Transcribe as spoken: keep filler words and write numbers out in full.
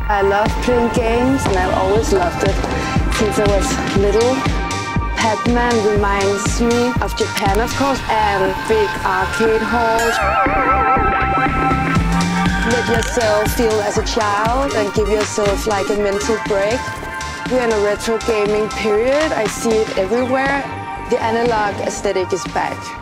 I love playing games and I've always loved it since I was little. Pacman reminds me of Japan, of course, and big arcade halls. Let yourself feel as a child and give yourself like a mental break. We're in a retro gaming period. I see it everywhere. The analog aesthetic is back.